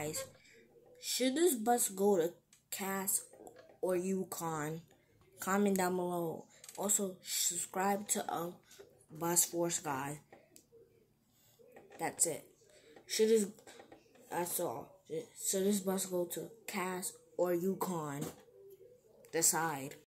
guys, should this bus go to Cass or Yukon? Comment down below. Also, subscribe to Bus Force guy. That's it. That's all. Should this bus go to Cass or Yukon? Decide.